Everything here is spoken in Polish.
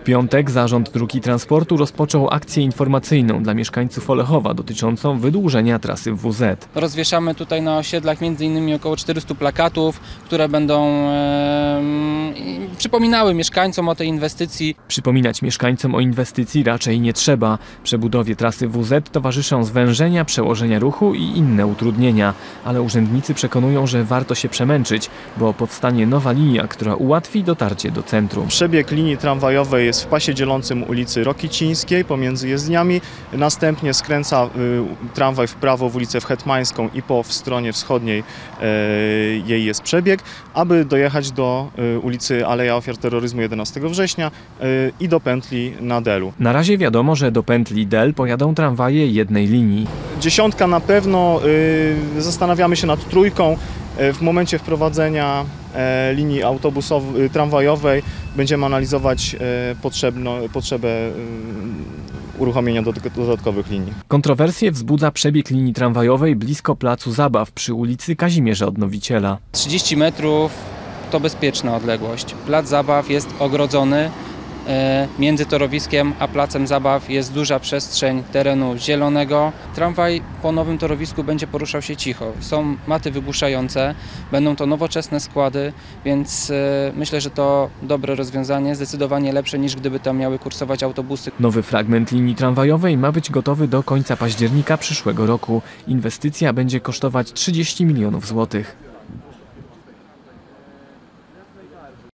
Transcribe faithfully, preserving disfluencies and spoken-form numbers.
piątek Zarząd Dróg i Transportu rozpoczął akcję informacyjną dla mieszkańców Olechowa dotyczącą wydłużenia trasy W Z. Rozwieszamy tutaj na osiedlach między innymi około czterystu plakatów, które będą e, przypominały mieszkańcom o tej inwestycji. Przypominać mieszkańcom o inwestycji raczej nie trzeba. Przebudowie trasy W Z towarzyszą zwężenia, przełożenia ruchu i inne utrudnienia. Ale urzędnicy przekonują, że warto się przemęczyć, bo powstanie nowa linia, która ułatwi dotarcie do centrum. Przebieg linii tramwajowej jest w pasie dzielącym ulicy Rokicińskiej pomiędzy jezdniami. Następnie skręca y, tramwaj w prawo w ulicę Hetmańską i po w stronie wschodniej y, jej jest przebieg, aby dojechać do y, ulicy Aleja Ofiar Terroryzmu jedenastego września y, i do pętli na Delu. Na razie wiadomo, że do pętli Del pojadą tramwaje jednej linii. Dziesiątka na pewno, y, zastanawiamy się nad trójką. W momencie wprowadzenia e, linii autobusowej, tramwajowej będziemy analizować e, potrzebno, potrzebę e, uruchomienia dodatkowych linii. Kontrowersje wzbudza przebieg linii tramwajowej blisko placu Zabaw przy ulicy Kazimierza Odnowiciela. trzydzieści metrów to bezpieczna odległość. Plac Zabaw jest ogrodzony. Między torowiskiem a placem zabaw jest duża przestrzeń terenu zielonego. Tramwaj po nowym torowisku będzie poruszał się cicho. Są maty wygłuszające, będą to nowoczesne składy, więc myślę, że to dobre rozwiązanie, zdecydowanie lepsze niż gdyby tam miały kursować autobusy. Nowy fragment linii tramwajowej ma być gotowy do końca października przyszłego roku. Inwestycja będzie kosztować trzydzieści milionów złotych.